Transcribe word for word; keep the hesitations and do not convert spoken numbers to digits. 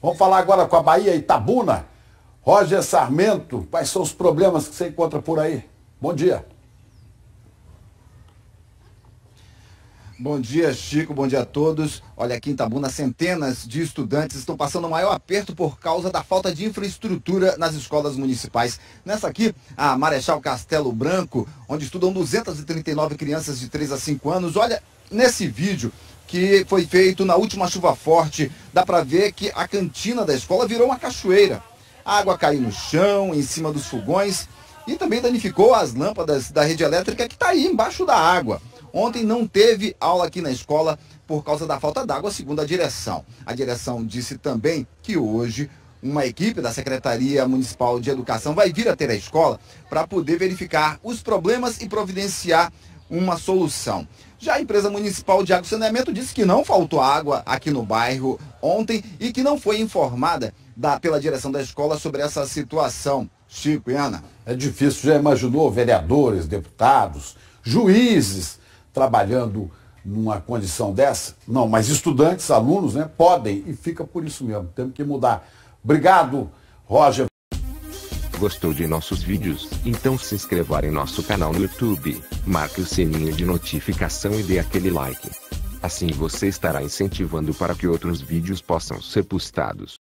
Vamos falar agora com a Bahia Itabuna. Roger Sarmento, quais são os problemas que você encontra por aí? Bom dia. Bom dia, Chico, bom dia a todos. Olha, aqui em Itabuna, centenas de estudantes estão passando o maior aperto por causa da falta de infraestrutura nas escolas municipais. Nessa aqui, a Marechal Castelo Branco, onde estudam duzentas e trinta e nove crianças de três a cinco anos. Olha, nesse vídeo que foi feito na última chuva forte, dá para ver que a cantina da escola virou uma cachoeira. A água caiu no chão, em cima dos fogões e também danificou as lâmpadas da rede elétrica que está aí embaixo da água. Ontem não teve aula aqui na escola por causa da falta d'água, segundo a direção. A direção disse também que hoje uma equipe da Secretaria Municipal de Educação vai vir até a escola para poder verificar os problemas e providenciar uma solução. Já a empresa municipal de água e saneamento disse que não faltou água aqui no bairro ontem e que não foi informada da, pela direção da escola sobre essa situação. Chico e Ana. É difícil, já imaginou vereadores, deputados, juízes trabalhando numa condição dessa? Não, mas estudantes, alunos, né, podem e fica por isso mesmo. Temos que mudar. Obrigado, Roger. Gostou de nossos vídeos? Então se inscreva em nosso canal no YouTube, marque o sininho de notificação e dê aquele like. Assim você estará incentivando para que outros vídeos possam ser postados.